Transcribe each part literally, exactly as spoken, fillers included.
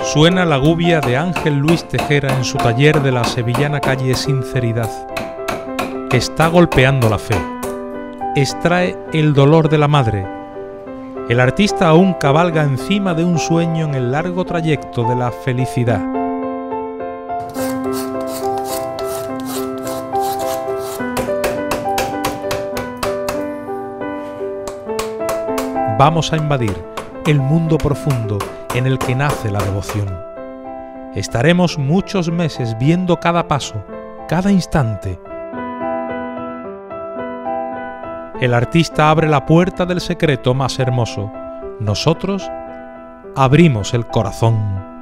Suena la gubia de Ángel Luis Tejera en su taller de la sevillana calle Sinceridad. Está golpeando la fe. Extrae el dolor de la madre. El artista aún cabalga encima de un sueño en el largo trayecto de la felicidad. Vamos a invadir el mundo profundo en el que nace la devoción. Estaremos muchos meses viendo cada paso, cada instante. El artista abre la puerta del secreto más hermoso. Nosotros abrimos el corazón.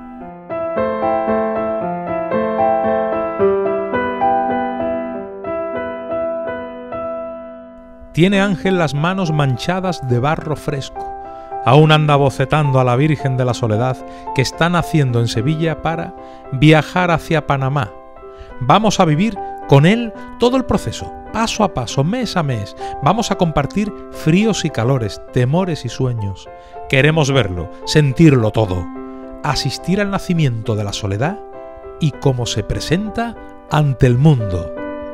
Tiene Ángel las manos manchadas de barro fresco. Aún anda bocetando a la Virgen de la Soledad que está naciendo en Sevilla para viajar hacia Panamá. Vamos a vivir con él todo el proceso, paso a paso, mes a mes. Vamos a compartir fríos y calores, temores y sueños. Queremos verlo, sentirlo todo, asistir al nacimiento de la soledad y cómo se presenta ante el mundo.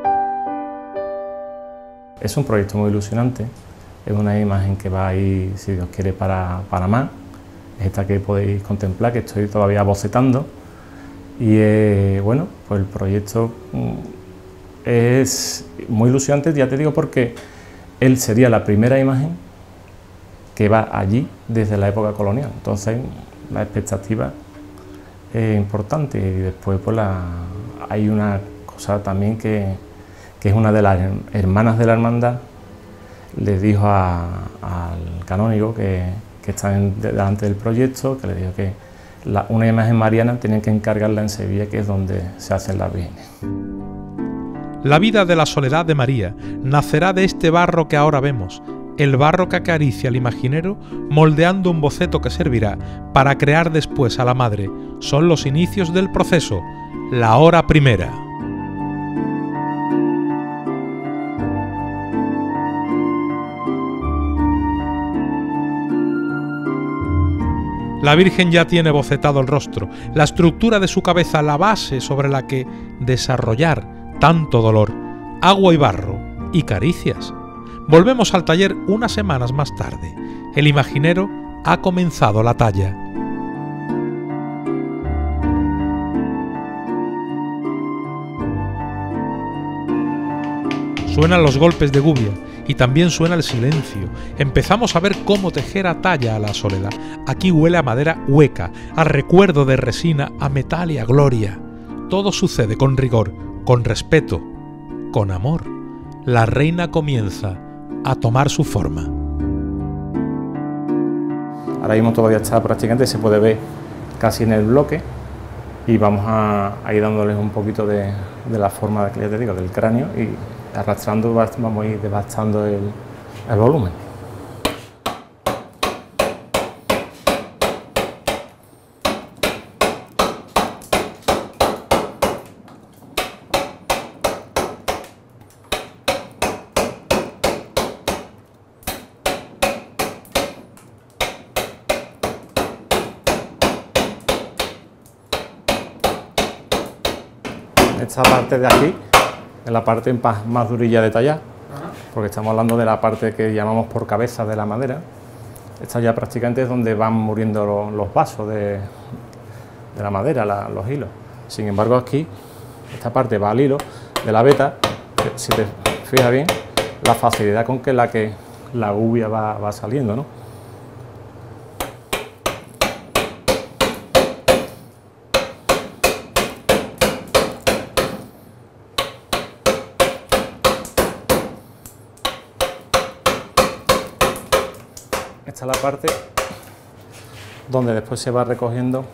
Es un proyecto muy ilusionante. Es una imagen que va a ir, si Dios quiere, para Panamá. Es esta que podéis contemplar, que estoy todavía bocetando. Y eh, bueno, pues el proyecto es muy ilusionante, ya te digo, porque él sería la primera imagen que va allí desde la época colonial. Entonces la expectativa es importante. Y después pues la, hay una cosa también que, que es una de las hermanas de la hermandad. Le dijo a, al canónigo que, que está en, delante del proyecto, que le dijo que la, una imagen mariana tenían que encargarla en Sevilla, que es donde se hacen las vírgenes. La vida de la soledad de María nacerá de este barro que ahora vemos, el barro que acaricia al imaginero, moldeando un boceto que servirá para crear después a la madre. Son los inicios del proceso, la hora primera. La Virgen ya tiene bocetado el rostro, la estructura de su cabeza, la base sobre la que desarrollar tanto dolor, agua y barro y caricias. Volvemos al taller unas semanas más tarde. El imaginero ha comenzado la talla. Suenan los golpes de gubia y también suena el silencio. Empezamos a ver cómo Tejera talla a la soledad. Aquí huele a madera hueca, a recuerdo de resina, a metal y a gloria. Todo sucede con rigor, con respeto, con amor. La reina comienza a tomar su forma. Ahora mismo todavía está prácticamente, se puede ver casi en el bloque, y vamos a, a ir dándoles un poquito de, de la forma, que ya te digo, del cráneo, y arrastrando vamos a ir devastando el, el volumen. Esta parte de aquí es la parte más durilla de tallar, porque estamos hablando de la parte que llamamos por cabeza de la madera. Esta ya prácticamente es donde van muriendo los, los vasos de, de la madera, la, los hilos. Sin embargo, aquí, esta parte va al hilo de la veta. Si te fijas bien, la facilidad con que la, que la gubia va, va saliendo, ¿no? Esta es la parte donde después se va recogiendo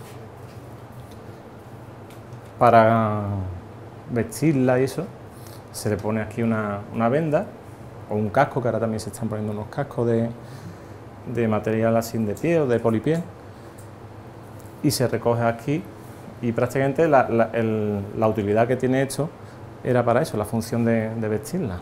para vestirla y eso. Se le pone aquí una, una venda o un casco, que ahora también se están poniendo unos cascos de, de material así de piel o de polipiel, y se recoge aquí, y prácticamente la, la, el, la utilidad que tiene esto era para eso, la función de, de vestirla.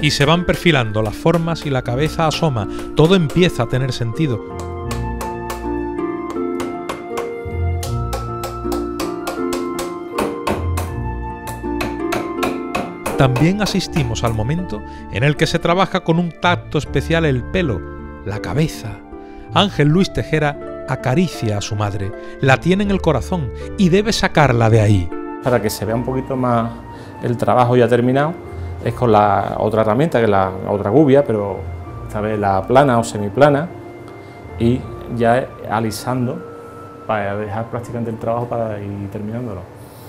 Y se van perfilando las formas y la cabeza asoma, todo empieza a tener sentido. También asistimos al momento en el que se trabaja con un tacto especial el pelo, la cabeza. Ángel Luis Tejera acaricia a su madre, la tiene en el corazón y debe sacarla de ahí. Para que se vea un poquito más el trabajo ya terminado, es con la otra herramienta, que es la, la otra gubia, pero esta vez la plana o semiplana, y ya alisando para dejar prácticamente el trabajo para ir terminándolo.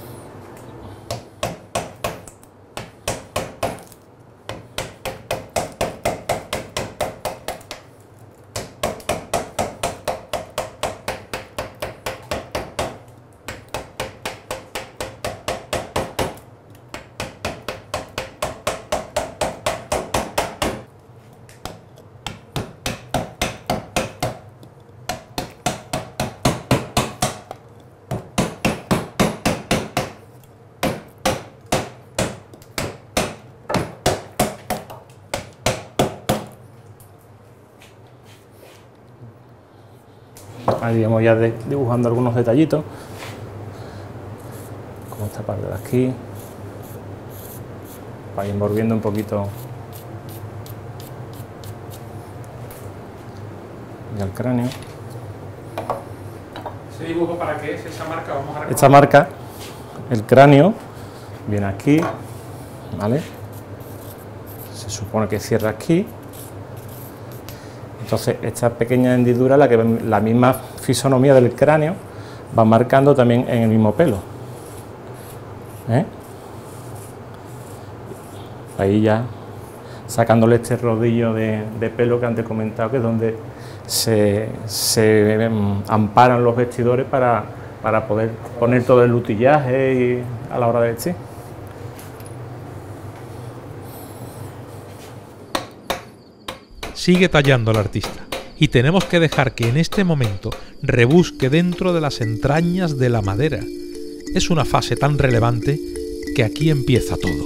Ahí vamos ya de, dibujando algunos detallitos, como esta parte de aquí, para ir envolviendo un poquito ya el cráneo. ¿Ese dibujo para qué es esa marca? Vamos a recordar. Esta marca, el cráneo, viene aquí, ¿vale? Se supone que cierra aquí. Entonces, esta pequeña hendidura, la que la misma fisonomía del cráneo, va marcando también en el mismo pelo. ¿Eh? Ahí ya sacándole este rodillo de, de pelo que antes he comentado, que es donde se, se um, amparan los vestidores para, para poder poner todo el utillaje y, a la hora de vestir. Sigue tallando el artista y tenemos que dejar que en este momento rebusque dentro de las entrañas de la madera. Es una fase tan relevante que aquí empieza todo.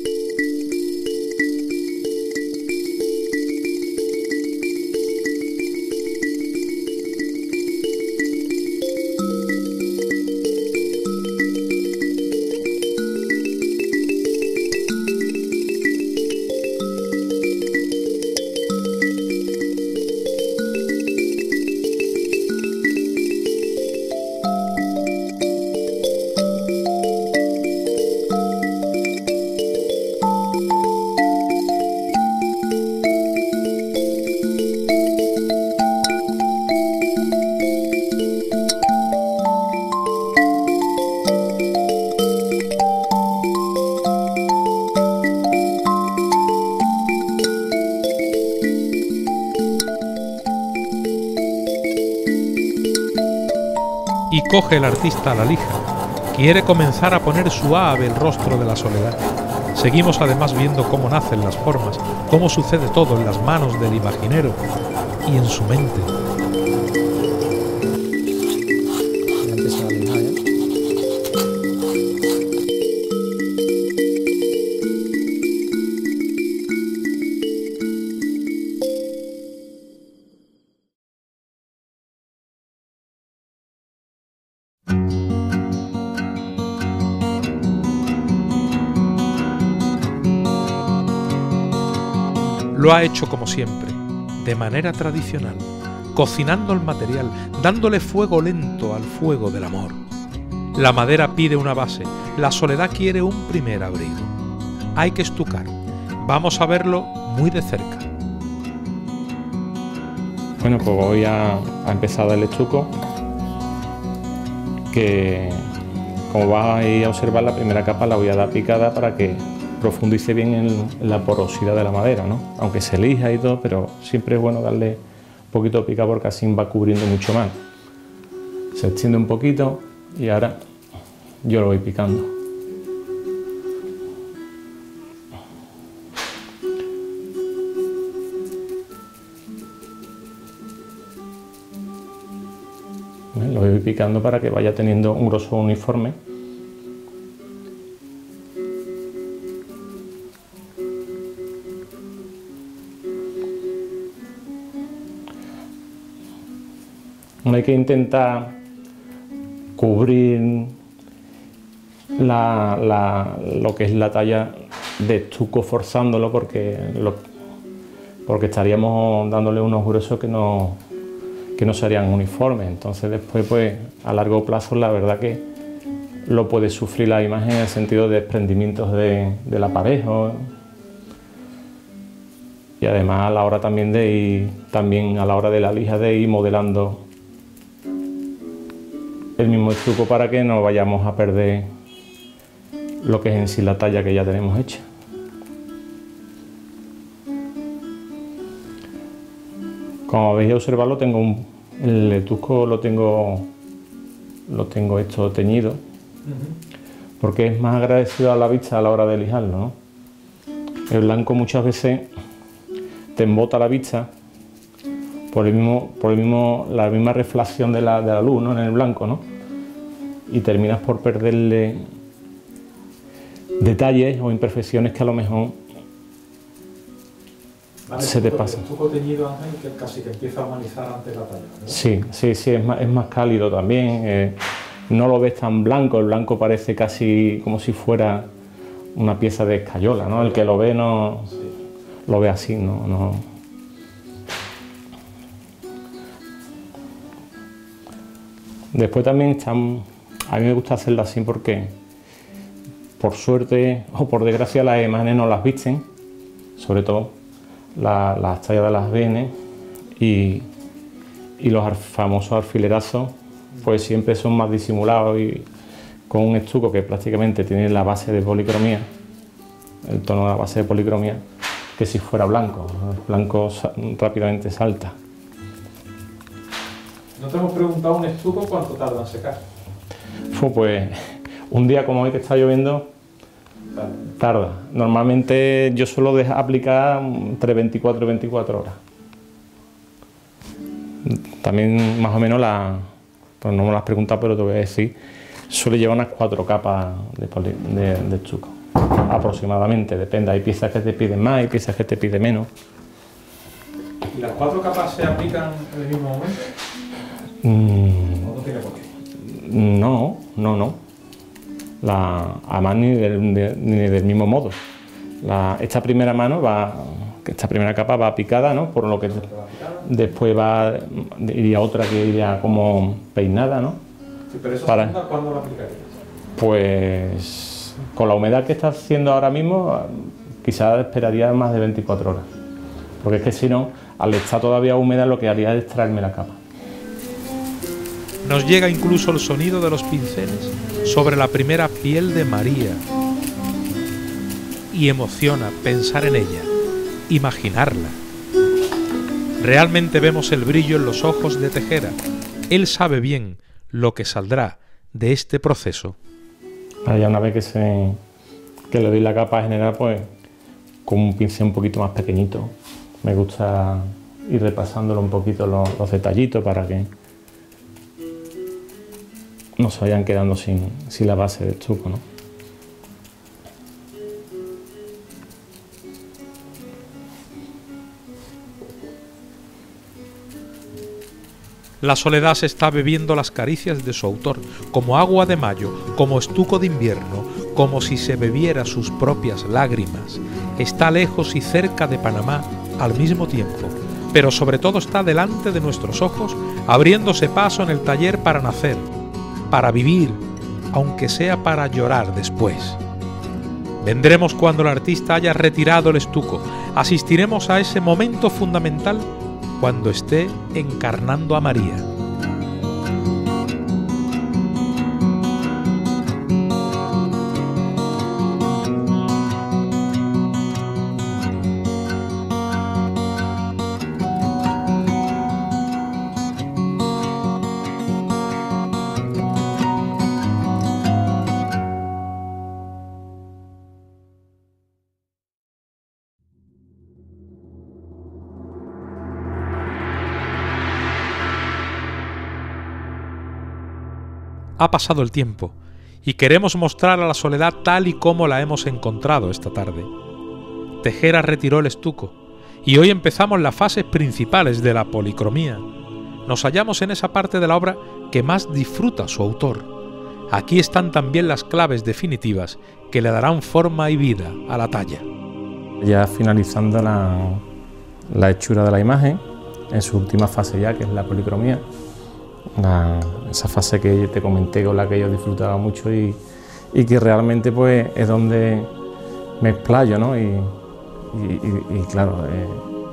Y coge el artista la lija. Quiere comenzar a poner suave el rostro de la soledad. Seguimos además viendo cómo nacen las formas, cómo sucede todo en las manos del imaginero y en su mente. Ya empieza a lijar, ¿eh? Lo ha hecho como siempre, de manera tradicional, cocinando el material, dándole fuego lento al fuego del amor. La madera pide una base, la soledad quiere un primer abrigo. Hay que estucar. Vamos a verlo muy de cerca. Bueno, pues hoy ha, ha empezado el estuco, que como vais a observar, la primera capa la voy a dar picada para que profundice bien en, en la porosidad de la madera, ¿no? Aunque se lija y todo, pero siempre es bueno darle un poquito de pica porque así va cubriendo mucho más. Se extiende un poquito y ahora yo lo voy picando. Lo voy picando para que vaya teniendo un grosor uniforme. no hay que intentar cubrir la, la, lo que es la talla de estuco forzándolo, porque, lo, porque estaríamos dándole unos gruesos que no, que no serían uniformes. Entonces después, pues a largo plazo, la verdad que lo puede sufrir la imagen en el sentido de desprendimientos de, del aparejo. Y además a la hora también de ir, también a la hora de la lija, de ir modelando el mismo estuco para que no vayamos a perder lo que es en sí la talla que ya tenemos hecha. Como habéis observado, tengo un, el estuco lo tengo, lo tengo esto teñido, porque es más agradecido a la vista a la hora de lijarlo, ¿no? El blanco muchas veces te embota la vista por, el mismo, por el mismo, la misma reflexión de la, de la luz, ¿no? En el blanco, ¿no? Y terminas por perderle detalles o imperfecciones que a lo mejor vale, se te pasan. El estuco teñido, Ángel, que casi que empieza a humanizar antes la talla, ¿no? Sí, sí, sí, es más, es más cálido también. Eh, no lo ves tan blanco, el blanco parece casi como si fuera una pieza de escayola, ¿no? El que lo ve no sí. Lo ve así, no, no. Después también están, a mí me gusta hacerlo así porque, por suerte o por desgracia, las imágenes no las visten, sobre todo la, las tallas de las venes y, y los famosos alfilerazos, pues siempre son más disimulados y con un estuco que prácticamente tiene la base de policromía, el tono de la base de policromía, que si fuera blanco. El blanco rápidamente salta. ¿No te hemos preguntado un estuco cuánto tarda en secar? Fue pues un día como hoy que está lloviendo, tarda. Normalmente yo suelo dejar aplicar entre veinticuatro y veinticuatro horas. También más o menos la, pues no me lo has preguntado, pero te voy a decir, suele llevar unas cuatro capas de, poli, de, de estuco, aproximadamente, depende, hay piezas que te piden más, hay piezas que te piden menos. ¿Y las cuatro capas se aplican en el mismo momento? Mm, ¿O no tiene por qué? No, no, no. La, además ni del, de, ni del mismo modo. La, esta primera mano va, esta primera capa va picada, ¿no? Por lo que después va, iría otra que iría como peinada, ¿no? Sí, pero esa Para, segunda, ¿cuándo la aplicarías? Pues con la humedad que está haciendo ahora mismo, quizás esperaría más de veinticuatro horas. Porque es que si no, al estar todavía húmeda, lo que haría es extraerme la capa. Nos llega incluso el sonido de los pinceles sobre la primera piel de María. Y emociona pensar en ella, imaginarla. Realmente vemos el brillo en los ojos de Tejera. Él sabe bien lo que saldrá de este proceso. Ya una vez que, se, que le doy la capa general, pues con un pincel un poquito más pequeñito. Me gusta ir repasándolo un poquito los, los detallitos para que no se vayan quedando sin, sin la base del estuco, ¿no? La soledad se está bebiendo las caricias de su autor, como agua de mayo, como estuco de invierno, como si se bebiera sus propias lágrimas. Está lejos y cerca de Panamá al mismo tiempo, pero sobre todo está delante de nuestros ojos, abriéndose paso en el taller para nacer, para vivir, aunque sea para llorar después. Vendremos cuando el artista haya retirado el estuco, asistiremos a ese momento fundamental cuando esté encarnando a María. Ha pasado el tiempo y queremos mostrar a la soledad tal y como la hemos encontrado esta tarde. Tejera retiró el estuco y hoy empezamos las fases principales de la policromía, nos hallamos en esa parte de la obra que más disfruta su autor. Aquí están también las claves definitivas que le darán forma y vida a la talla. Ya finalizando la, la hechura de la imagen, en su última fase ya, que es la policromía, la, esa fase que te comenté con la que yo disfrutaba mucho y, y que realmente pues es donde me explayo, ¿no? y, y, y, y claro, eh,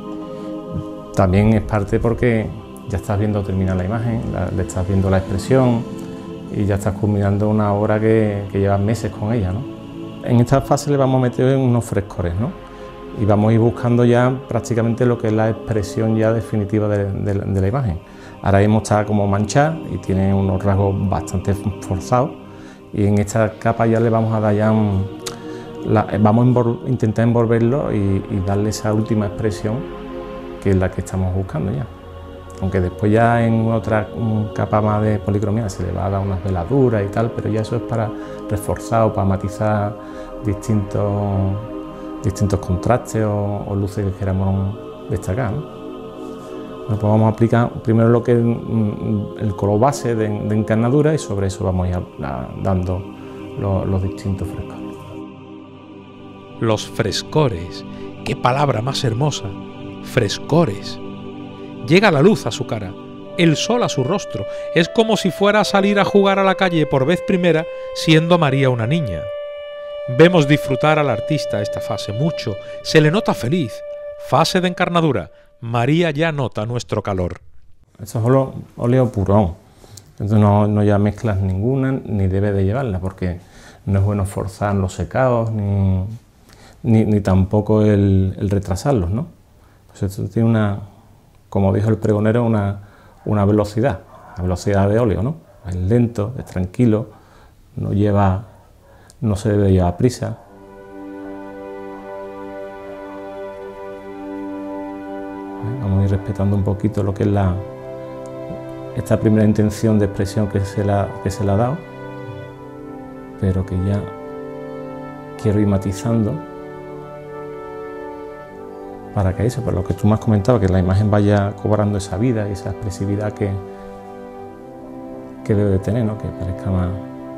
también es parte porque ya estás viendo terminar la imagen, la, le estás viendo la expresión y ya estás culminando una obra que, que llevas meses con ella, ¿no? En esta fase le vamos a meter unos frescores, ¿no? Y vamos a ir buscando ya prácticamente lo que es la expresión ya definitiva de, de, de la imagen. Ahora mismo está como manchada y tiene unos rasgos bastante forzados y en esta capa ya le vamos a dar ya un, la, vamos a envol, intentar envolverlo y, y darle esa última expresión que es la que estamos buscando ya. Aunque después ya en otra capa más de policromía se le va a dar unas veladuras y tal, pero ya eso es para reforzar o para matizar distintos, distintos contrastes o, o luces que queramos destacar, ¿no? Pues vamos a aplicar primero lo que es el color base de, de encarnadura y sobre eso vamos a ir a, dando los, los distintos frescores. Los frescores, qué palabra más hermosa, frescores. Llega la luz a su cara, el sol a su rostro, es como si fuera a salir a jugar a la calle por vez primera siendo María una niña. Vemos disfrutar al artista esta fase mucho, se le nota feliz, fase de encarnadura. María ya nota nuestro calor. Esto es óleo, óleo purón, entonces no, no lleva mezclas ninguna ni debe de llevarla porque no es bueno forzar los secados ni, ni, ni tampoco el, el retrasarlos, ¿no? Pues esto tiene una, como dijo el pregonero, una, una velocidad, la velocidad de óleo, ¿no? Es lento, es tranquilo, no lleva, no se debe llevar prisa. Vamos a ir respetando un poquito lo que es la, esta primera intención de expresión que se, la, que se le ha dado, pero que ya quiero ir matizando para que eso, por lo que tú me has comentado, que la imagen vaya cobrando esa vida y esa expresividad que, que debe de tener, ¿no? Que parezca más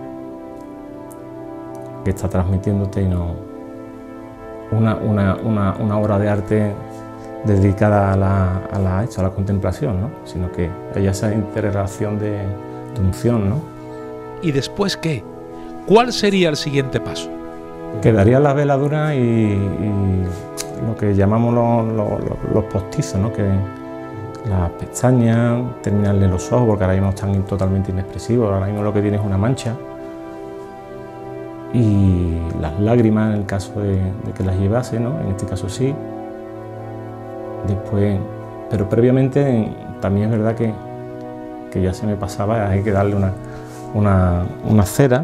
que está transmitiéndote y no una, una, una, una obra de arte dedicada a la, a la, a la contemplación, ¿no? Sino que haya esa interrelación de, de unción, ¿no? ¿Y después qué? ¿Cuál sería el siguiente paso? Quedaría la veladura y, y lo que llamamos los, los, los postizos, ¿no? Que las pestañas, terminarle los ojos, porque ahora mismo están totalmente inexpresivos, ahora mismo lo que tiene es una mancha, y las lágrimas en el caso de, de que las llevase, ¿no? En este caso sí. Después, pero previamente también es verdad que, que ya se me pasaba, hay que darle una, una, una cera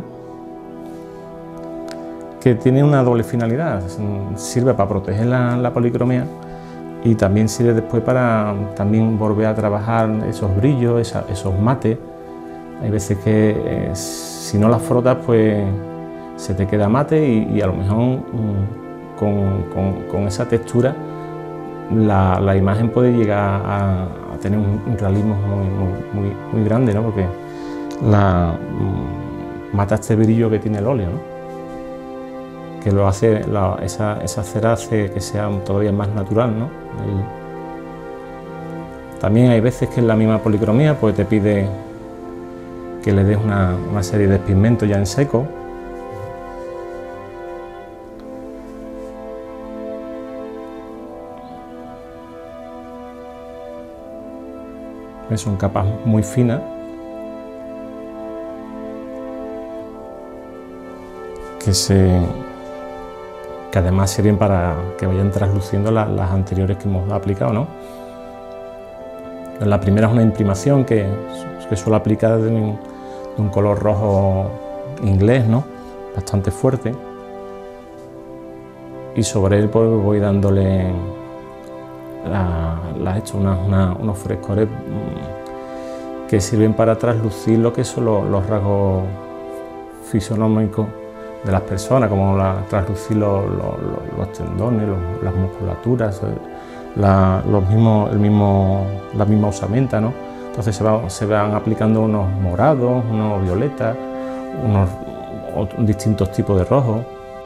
que tiene una doble finalidad, sirve para proteger la, la policromía y también sirve después para también volver a trabajar esos brillos, esa, esos mates. Hay veces que eh, si no las frotas pues se te queda mate y, y a lo mejor mm, con, con, con esa textura La, la imagen puede llegar a, a tener un, un realismo muy, muy, muy, muy grande, ¿no? Porque la, mata este brillo que tiene el óleo, ¿no? Que lo hace, la, esa, esa cera hace que sea todavía más natural, ¿no? El, también hay veces que en la misma policromía pues te pide que le des una, una serie de pigmentos ya en seco. Son capas muy finas que, se, que además sirven para que vayan trasluciendo la, las anteriores que hemos aplicado, ¿no? La primera es una imprimación que, que suelo aplicar de un, de un color rojo inglés, ¿no? Bastante fuerte, y sobre él pues voy dándole La, la he hecho una, una, unos frescores que sirven para traslucir lo que son los, los rasgos fisionómicos de las personas, como la, traslucir los, los, los tendones, los, las musculaturas, la, los mismos, el mismo, la misma osamenta, ¿no? Entonces se, va, se van aplicando unos morados, unos violetas, unos otros, distintos tipos de rojo.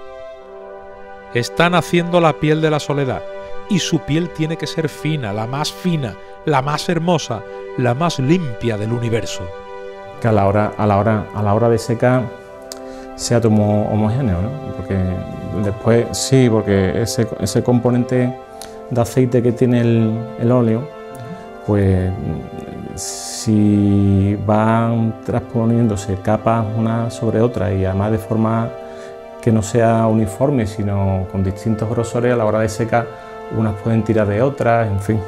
Están haciendo la piel de la soledad, y su piel tiene que ser fina, la más fina, la más hermosa, la más limpia del universo. Que a la hora, a la hora, a la hora de secar sea todo homogéneo, ¿no? Porque después sí, porque ese, ese componente de aceite que tiene el, el óleo, pues si van transponiéndose capas una sobre otra y además de forma que no sea uniforme, sino con distintos grosores, a la hora de secar, unas pueden tirar de otras, en fin.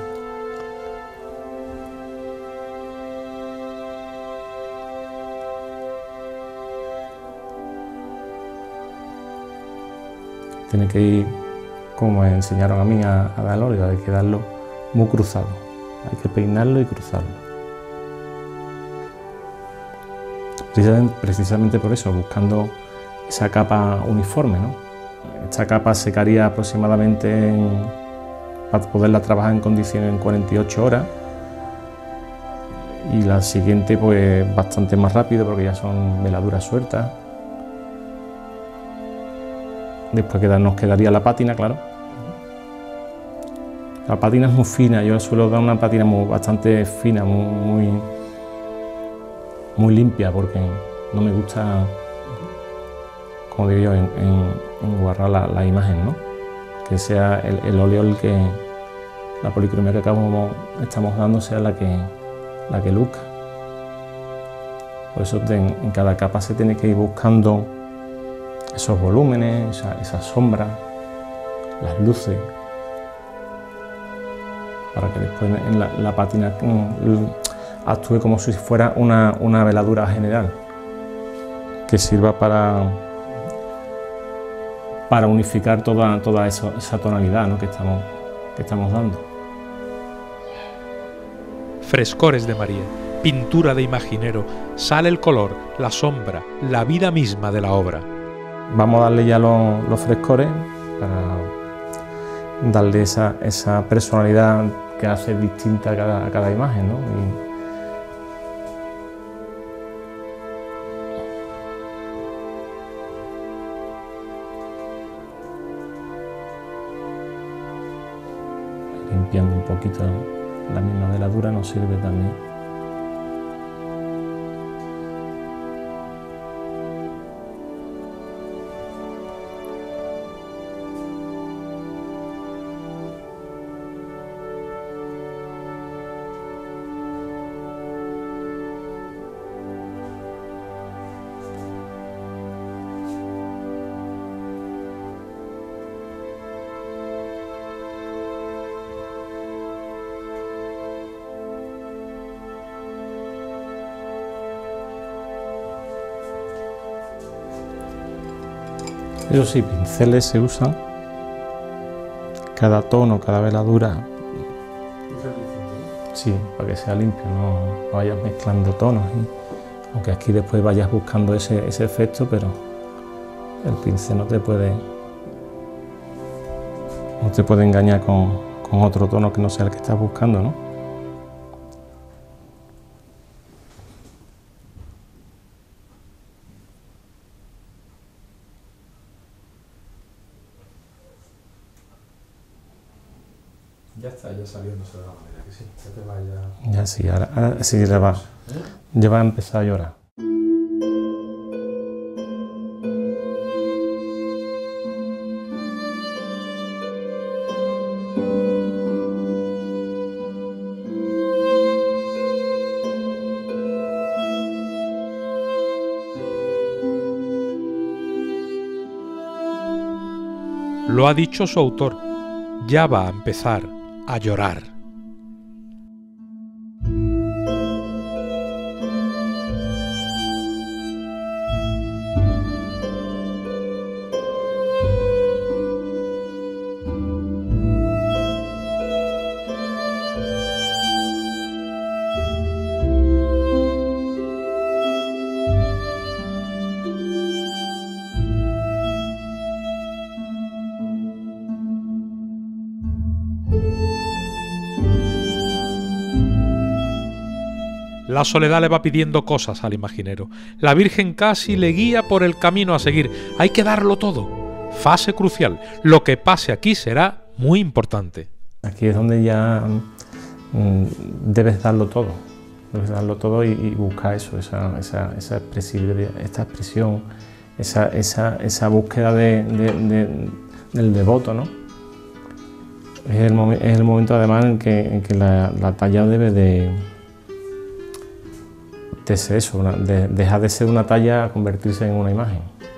Tiene que ir, como me enseñaron a mí a, a dar óleo, hay que darlo muy cruzado, hay que peinarlo y cruzarlo. Precisamente, precisamente por eso, buscando esa capa uniforme, ¿no? Esta capa secaría aproximadamente, en, para poderla trabajar en condiciones, en cuarenta y ocho horas, y la siguiente pues bastante más rápido porque ya son veladuras sueltas. Después nos quedaría la pátina, claro. La pátina es muy fina, yo suelo dar una pátina muy, bastante fina, muy, muy, muy limpia, porque no me gusta, como digo yo, en, en, enguarrar la, la imagen, ¿no? Que sea el, el óleo el que, la policromía que acabamos, estamos dando sea la que, la que luzca. Por eso en, en cada capa se tiene que ir buscando esos volúmenes, esas esa sombras, las luces, para que después en la, la pátina actúe como si fuera una, una veladura general, que sirva para, para unificar toda, toda eso, esa tonalidad, ¿no? que, estamos, que estamos dando. Frescores de María, pintura de imaginero, sale el color, la sombra, la vida misma de la obra. Vamos a darle ya los, los frescores para darle esa, esa personalidad que hace distinta a cada, a cada imagen, ¿no? Y limpiando un poquito la misma veladura nos sirve también. Eso sí, pinceles se usan, cada tono, cada veladura, sí, para que sea limpio, no, no vayas mezclando tonos, ¿eh? Aunque aquí después vayas buscando ese, ese efecto, pero el pincel no te puede, no te puede engañar con, con otro tono que no sea el que estás buscando, ¿no? Ya está, ya saliéndose de la manera, que sí, ya te vaya... Ya sí, ahora, ahora sí, ya va, ¿eh? Ya va a empezar a llorar. Lo ha dicho su autor, ya va a empezar a llorar. La soledad le va pidiendo cosas al imaginero. La Virgen casi le guía por el camino a seguir. Hay que darlo todo. Fase crucial. Lo que pase aquí será muy importante. Aquí es donde ya mm, debes darlo todo. Debes darlo todo y, y buscar eso, esa, esa, esa expresividad, esta expresión, esa, esa, esa búsqueda de, de, de, del devoto, ¿no? Es el, es el momento además en que, en que la, la talla debe de, de ser eso, una, de, dejar de ser una talla a convertirse en una imagen.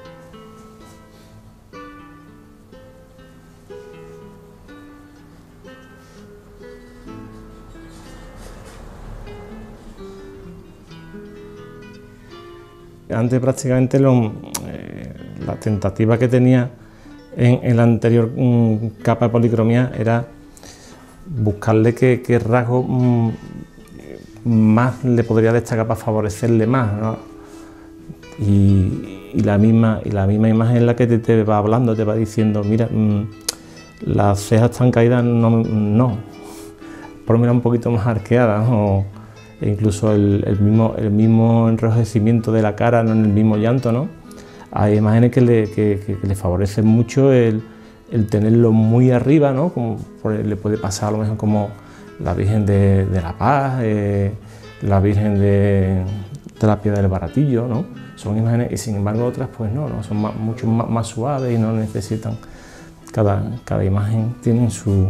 Antes prácticamente lo, eh, la tentativa que tenía en, en la anterior um, capa de policromía era buscarle qué, qué rasgo um, más le podría destacar para favorecerle más, ¿no? y, y, la misma, y la misma imagen en la que te, te va hablando, te va diciendo, mira, um, las cejas están caídas, no, no, por lo menos un poquito más arqueadas, ¿no? E incluso el, el, mismo, el mismo enrojecimiento de la cara, no en el mismo llanto, ¿no? Hay imágenes que le, que, que, que le favorecen mucho el, el tenerlo muy arriba, ¿no? Como por, le puede pasar a lo mejor como la Virgen de, de la Paz, eh, la Virgen de, de la Piedra del Baratillo, ¿no? Son imágenes y sin embargo otras pues no, ¿no? Son más, mucho más, más suaves y no necesitan, cada, cada imagen tiene su...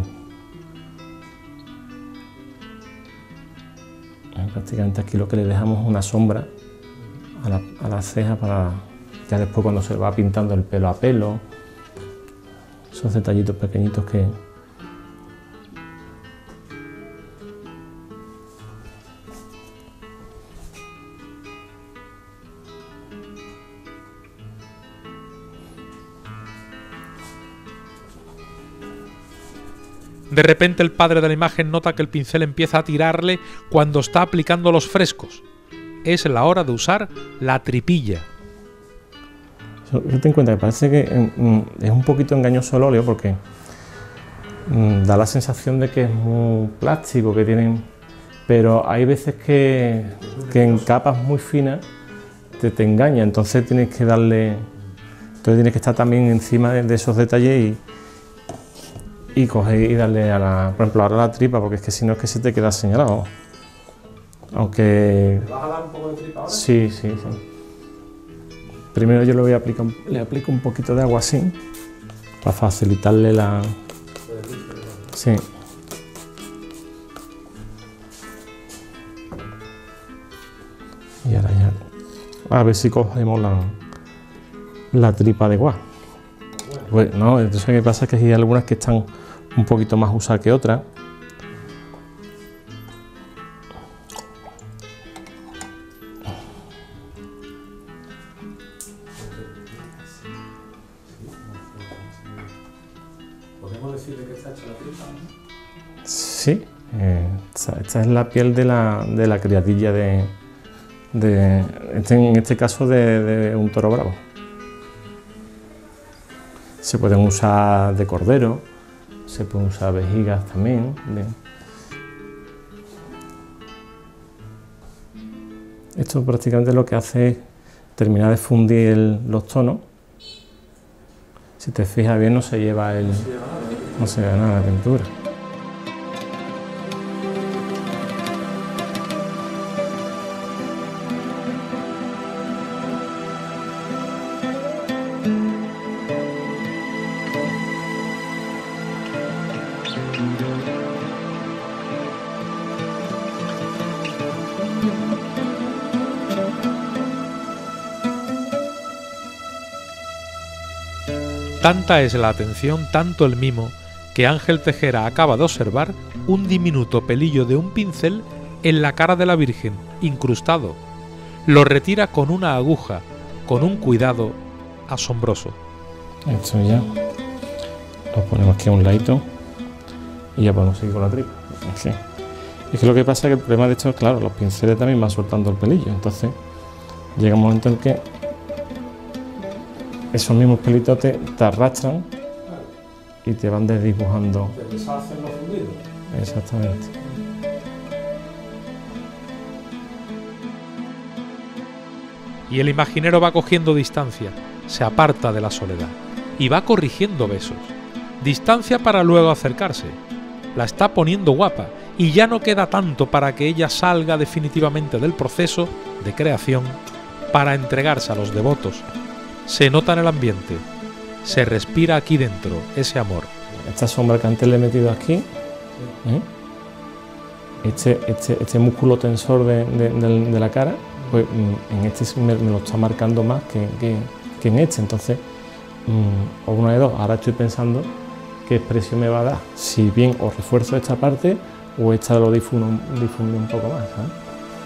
Prácticamente aquí lo que le dejamos es una sombra a la, a la ceja para ya después cuando se va pintando el pelo a pelo, esos detallitos pequeñitos que... De repente el padre de la imagen nota que el pincel empieza a tirarle cuando está aplicando los frescos. Es la hora de usar la tripilla. Ten en cuenta que parece que mm, es un poquito engañoso el óleo porque mm, da la sensación de que es muy plástico, que tienen, pero hay veces que, que en capas muy finas te, te engaña, entonces tienes que darle, entonces tienes que estar también encima de, de esos detalles y y coger y darle a la, por ejemplo, ahora a la tripa, porque es que si no es que se te queda señalado. Aunque... ¿Le vas a dar un poco de tripa ahora? Sí, sí, sí. Primero yo le voy a aplicar, le aplico un poquito de agua así, para facilitarle la... Sí. Y ahora ya, a ver si cogemos la, la tripa de guá. Pues no, entonces lo que pasa es que hay algunas que están un poquito más usadas que otras. ¿Podemos decir de qué está hecha la tripa? Sí, eh, esta, esta es la piel de la, de la criadilla de, de este, en este caso de, de un toro bravo. Se pueden usar de cordero, se pueden usar vejigas también. De... Esto prácticamente lo que hace es terminar de fundir el, los tonos. Si te fijas bien no se lleva el, no se lleva nada de pintura. Tanta es la atención, tanto el mimo, que Ángel Tejera acaba de observar un diminuto pelillo de un pincel en la cara de la Virgen, incrustado. Lo retira con una aguja, con un cuidado asombroso. Esto ya lo ponemos aquí a un ladito y ya podemos seguir con la tripa. Sí. Es que lo que pasa es que el problema de esto es, claro, los pinceles también van soltando el pelillo, entonces llega un momento en que esos mismos pelitos te, te arrastran y te van desdibujando. ¿Te deshacen los fundidos? Exactamente. y el imaginero va cogiendo distancia, se aparta de la soledad y va corrigiendo besos. Distancia para luego acercarse. La está poniendo guapa y ya no queda tanto para que ella salga definitivamente del proceso de creación para entregarse a los devotos. Se nota en el ambiente, se respira aquí dentro ese amor. Esta sombra que antes le he metido aquí, ¿eh? este, este, este músculo tensor de, de, de, de la cara, pues en este me, me lo está marcando más que, que, que en este. Entonces, o una de dos, ahora estoy pensando qué expresión me va a dar, si bien o refuerzo esta parte o esta lo difundo, difundo un poco más, ¿sabes?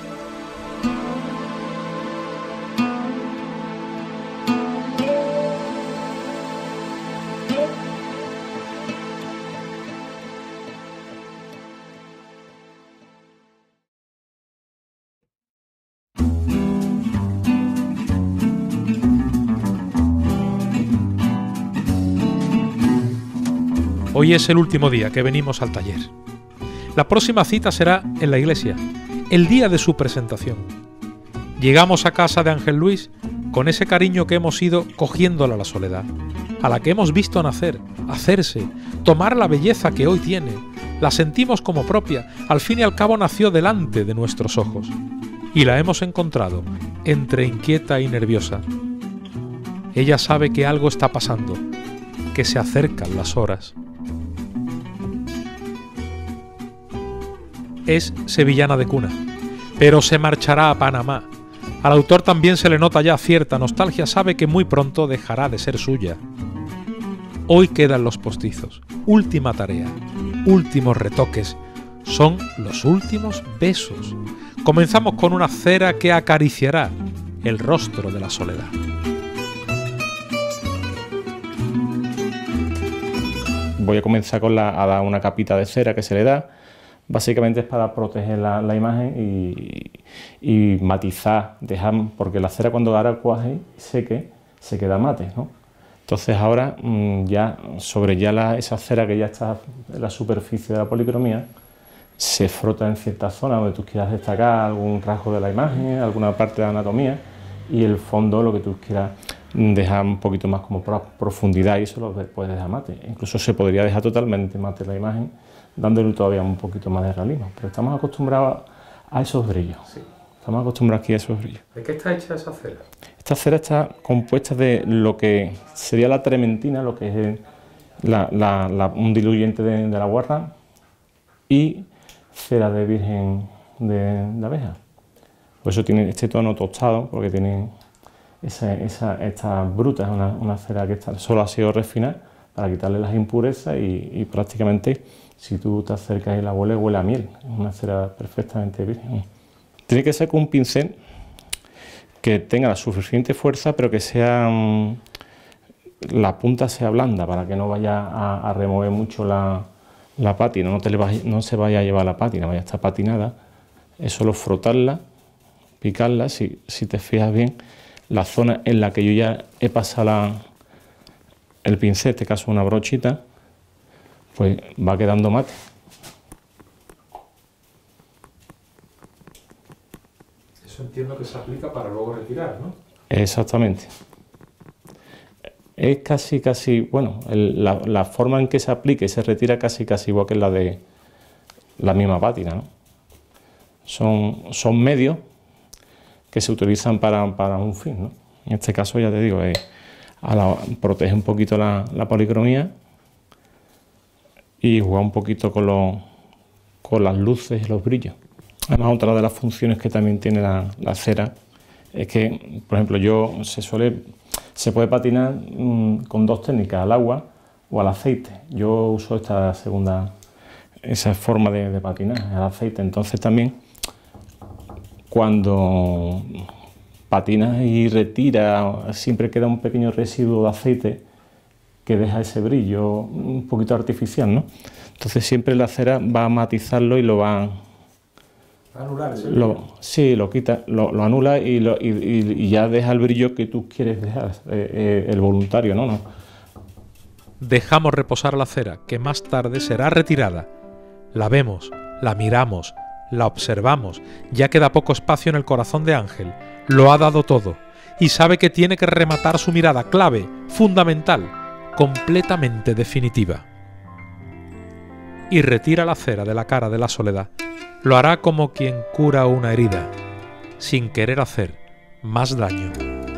Hoy es el último día que venimos al taller. La próxima cita será en la iglesia, el día de su presentación. Llegamos a casa de Ángel Luis con ese cariño que hemos ido cogiéndola a la soledad, a la que hemos visto nacer, hacerse, tomar la belleza que hoy tiene. La sentimos como propia, al fin y al cabo nació delante de nuestros ojos. Y la hemos encontrado entre inquieta y nerviosa. Ella sabe que algo está pasando, que se acercan las horas. Es sevillana de cuna, pero se marchará a Panamá. Al autor también se le nota ya cierta nostalgia, sabe que muy pronto dejará de ser suya. Hoy quedan los postizos, última tarea, últimos retoques, son los últimos besos. Comenzamos con una cera que acariciará el rostro de la soledad. Voy a comenzar con la, a dar una capita de cera que se le da. Básicamente es para proteger la, la imagen y, y matizar, dejar, porque la cera cuando ahora cuaje y seque, se queda mate, ¿no? Entonces ahora mmm, ya sobre ya la, esa cera que ya está en la superficie de la policromía, se frota en ciertas zonas donde tú quieras destacar algún rasgo de la imagen, alguna parte de la anatomía, y el fondo lo que tú quieras dejar un poquito más como profundidad, y eso lo puedes dejar mate. Incluso se podría dejar totalmente mate la imagen, dándole todavía un poquito más de realismo, pero estamos acostumbrados a esos brillos. Sí. Estamos acostumbrados aquí a esos brillos. ¿De qué está hecha esa cera? Esta cera está compuesta de lo que sería la trementina, lo que es la, la, la, un diluyente de, de la guarra, y cera de virgen de, de abeja. Por eso tiene este tono tostado, porque tiene esa, esa, esta bruta, es una, una cera que está, solo ha sido refinada para quitarle las impurezas y, y prácticamente, si tú te acercas y la hueles, huele a miel. Es una cera perfectamente virgen. Tiene que ser con un pincel que tenga la suficiente fuerza, pero que sea mmm, la punta sea blanda, para que no vaya a, a remover mucho la, la pátina, no, te le vaya, no se vaya a llevar la pátina, vaya a estar patinada. Es solo frotarla, picarla. Si, si te fijas bien, la zona en la que yo ya he pasado la, el pincel, en este caso una brochita, pues va quedando mate. Eso entiendo que se aplica para luego retirar, ¿no? Exactamente. Es casi, casi, bueno, el, la, la forma en que se aplica y se retira casi, casi igual que la de la misma pátina, ¿no? Son, son medios que se utilizan para, para un fin, ¿no? En este caso, ya te digo, eh, a la, protege un poquito la, la policromía y juega un poquito con, los, con las luces y los brillos. Además, otra de las funciones que también tiene la, la cera es que, por ejemplo, yo se suele, se puede patinar mmm, con dos técnicas, al agua o al aceite. Yo uso esta segunda, esa forma de, de patinar, al aceite. Entonces también, cuando patinas y retiras, siempre queda un pequeño residuo de aceite que deja ese brillo un poquito artificial, ¿no? Entonces siempre la cera va a matizarlo y lo va a anular ese brillo. Lo, sí, lo quita, lo, lo anula y, lo, y, y ya deja el brillo que tú quieres dejar, eh, eh, el voluntario, ¿no? ¿no? Dejamos reposar la cera, que más tarde será retirada. La vemos, la miramos, la observamos. Ya queda poco espacio en el corazón de Ángel. Lo ha dado todo. y sabe que tiene que rematar su mirada clave, fundamental, completamente definitiva. Y retira la cera de la cara de la soledad. Lo hará como quien cura una herida, sin querer hacer más daño.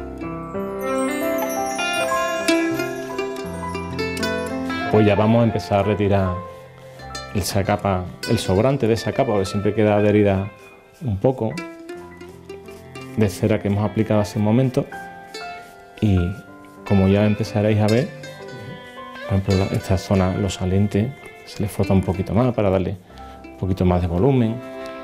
Pues ya vamos a empezar a retirar esa capa, el sobrante de esa capa, porque siempre queda adherida un poco de cera que hemos aplicado hace un momento. Y como ya empezaréis a ver, por ejemplo, esta zona, los salientes, se le frota un poquito más para darle un poquito más de volumen.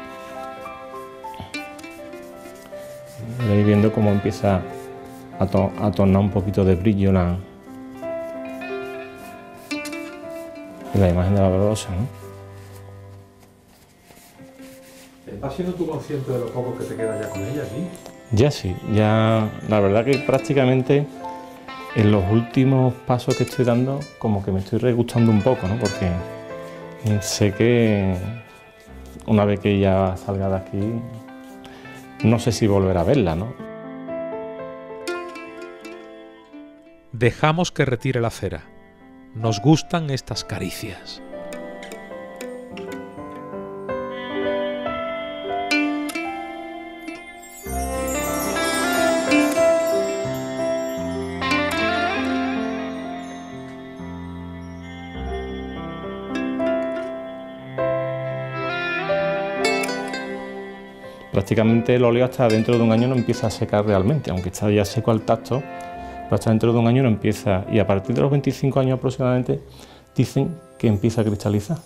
Veis viendo cómo empieza a, to a tornar un poquito de brillo la, la imagen de la dolorosa, ¿no? ¿Estás siendo tú consciente de lo poco que te queda ya con ella aquí? Ya sí, ya la verdad que prácticamente en los últimos pasos que estoy dando como que me estoy regustando un poco, ¿no? Porque sé que una vez que ella salga de aquí, no sé si volver a verla, ¿no? Dejamos que retire la cera. Nos gustan estas caricias. Prácticamente el óleo hasta dentro de un año no empieza a secar realmente, aunque está ya seco al tacto, pero hasta dentro de un año no empieza, y a partir de los veinticinco años aproximadamente dicen que empieza a cristalizar.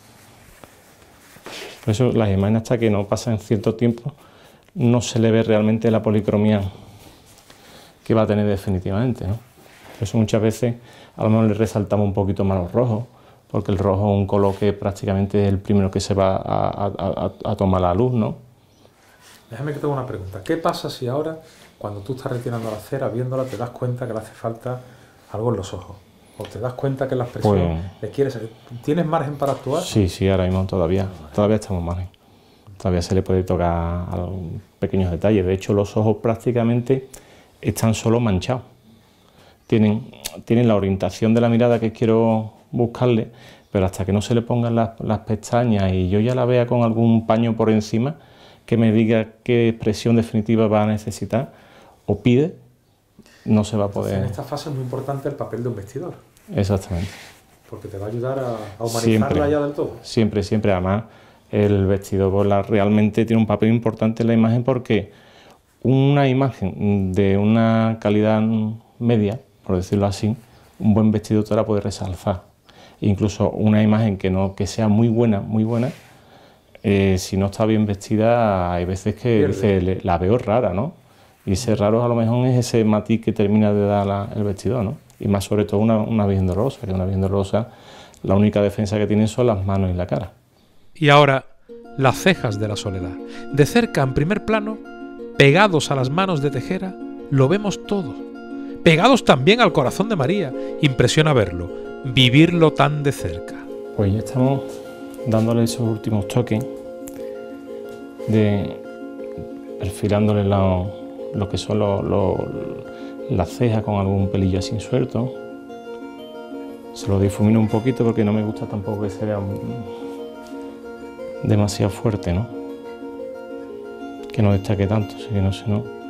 Por eso las imágenes, hasta que no pasan cierto tiempo, no se le ve realmente la policromía que va a tener definitivamente, ¿no? Por eso muchas veces a lo mejor le resaltamos un poquito más los rojos, porque el rojo es un color que prácticamente es el primero que se va a, a, a, a tomar la luz, ¿no? Déjame que te haga una pregunta. ¿Qué pasa si ahora, cuando tú estás retirando la cera, viéndola, te das cuenta que le hace falta algo en los ojos? ¿O te das cuenta que la expresión Pues, le quieres? ¿Tienes margen para actuar? Sí, sí, ahora mismo todavía, todavía estamos margen. Todavía se le puede tocar a los pequeños detalles. De hecho, los ojos prácticamente están solo manchados. Tienen, tienen la orientación de la mirada que quiero buscarle, pero hasta que no se le pongan las, las pestañas y yo ya la vea con algún paño por encima, que me diga qué expresión definitiva va a necesitar o pide, no se va a poder. En esta fase es muy importante el papel de un vestidor. Exactamente. Porque te va a ayudar a, a humanizarla Siempre, ya del todo. Siempre, siempre. Además, el vestidor pues, la, realmente tiene un papel importante en la imagen, porque una imagen de una calidad media, por decirlo así, un buen vestido te la puede resaltar. Incluso una imagen que, no, que sea muy buena, muy buena, Eh, si no está bien vestida, hay veces que dice, la veo rara, ¿no? Y ese raro a lo mejor es ese matiz que termina de dar la, el vestido, ¿no? Y más sobre todo una, una Virgen Dolorosa, que una Virgen Dolorosa, la única defensa que tiene son las manos y la cara. Y ahora, las cejas de la Soledad. De cerca, en primer plano, pegados a las manos de Tejera, lo vemos todo. Pegados también al corazón de María. Impresiona verlo, vivirlo tan de cerca. Pues ya estamos dándole esos últimos toques, de perfilándole lo, lo que son lo, lo, las cejas con algún pelillo así suelto. Se lo difumino un poquito porque no me gusta tampoco que se vea demasiado fuerte, ¿no? Que no destaque tanto, así que no sé, ¿no?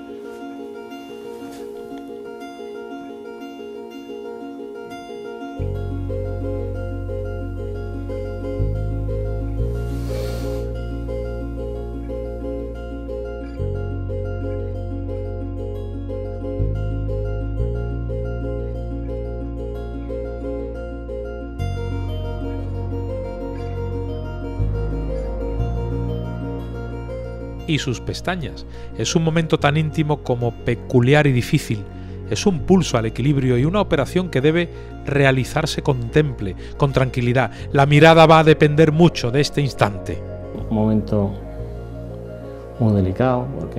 Y sus pestañas. Es un momento tan íntimo como peculiar y difícil. Es un pulso al equilibrio y una operación que debe realizarse con temple, con tranquilidad. La mirada va a depender mucho de este instante. Un momento muy delicado porque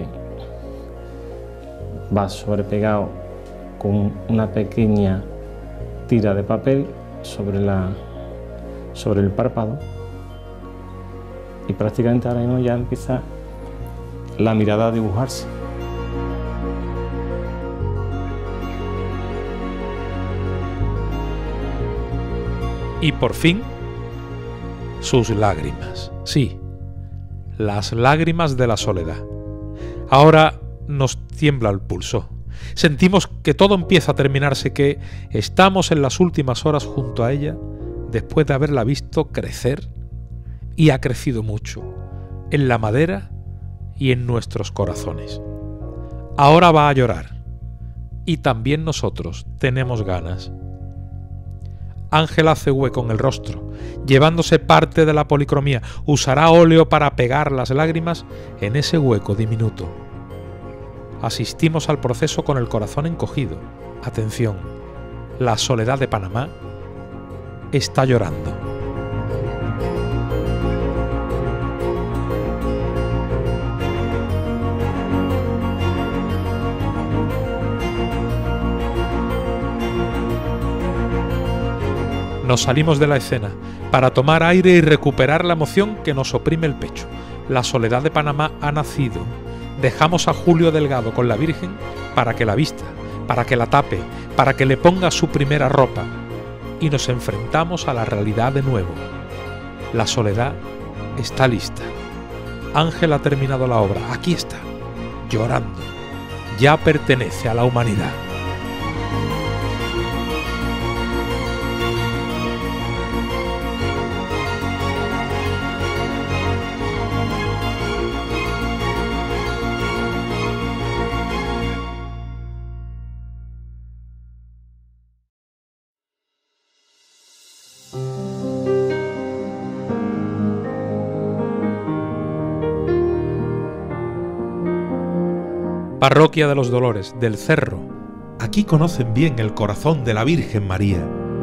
va sobrepegado con una pequeña tira de papel sobre, la, sobre el párpado, y prácticamente ahora mismo ya empieza la mirada a dibujarse. Y por fin, sus lágrimas. Sí, las lágrimas de la soledad. Ahora nos tiembla el pulso. Sentimos que todo empieza a terminarse, que estamos en las últimas horas junto a ella, después de haberla visto crecer, y ha crecido mucho, en la madera y en nuestros corazones. Ahora va a llorar, y también nosotros tenemos ganas. Ángel hace hueco en el rostro, llevándose parte de la policromía. Usará óleo para pegar las lágrimas en ese hueco diminuto. Asistimos al proceso con el corazón encogido. Atención, la soledad de Panamá está llorando. Nos salimos de la escena para tomar aire y recuperar la emoción que nos oprime el pecho. La soledad de Panamá ha nacido. Dejamos a Julio Delgado con la Virgen para que la vista, para que la tape, para que le ponga su primera ropa. Y nos enfrentamos a la realidad de nuevo. La soledad está lista. Ángel ha terminado la obra. Aquí está, llorando. Ya pertenece a la humanidad. Parroquia de los Dolores, del Cerro. Aquí conocen bien el corazón de la Virgen María.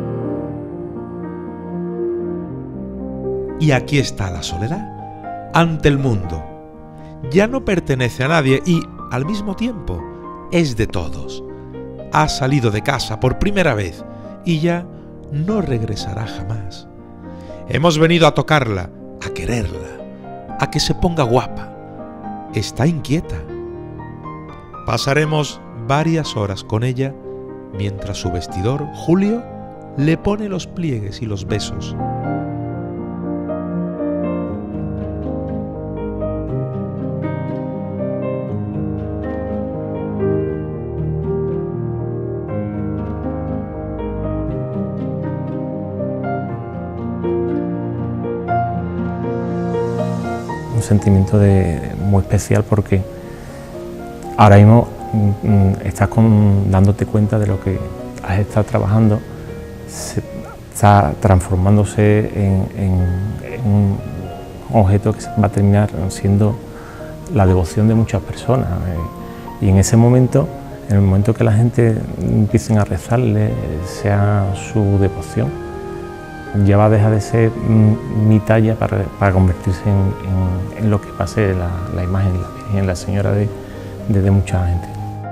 Y aquí está la soledad, ante el mundo. Ya no pertenece a nadie y, al mismo tiempo, es de todos. Ha salido de casa por primera vez y ya no regresará jamás. Hemos venido a tocarla, a quererla, a que se ponga guapa. Está inquieta. Pasaremos varias horas con ella mientras su vestidor, Julio, le pone los pliegues y los besos. Un sentimiento de, muy especial porque ahora mismo mm, estás con, dándote cuenta de lo que has estado trabajando, se, está transformándose en, en, en un objeto que va a terminar siendo la devoción de muchas personas. Eh, y en ese momento, en el momento que la gente empiecen a rezarle, sea su devoción, ya va a dejar de ser mm, mi talla para, para convertirse en, en, en lo que pase la, la imagen de la Virgen, la Señora de de mucha gente.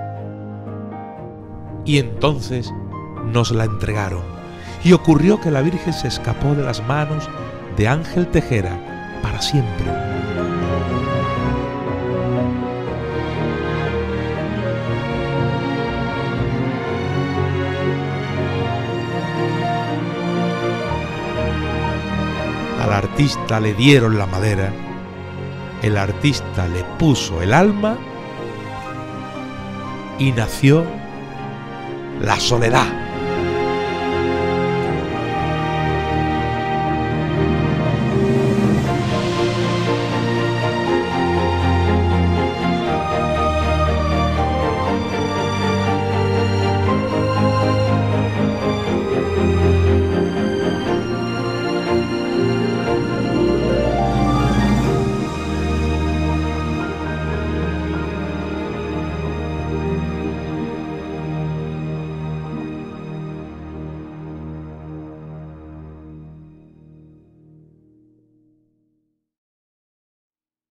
Y entonces nos la entregaron y ocurrió que la Virgen se escapó de las manos de Ángel Tejera para siempre. Al artista le dieron la madera, el artista le puso el alma y nació la soledad.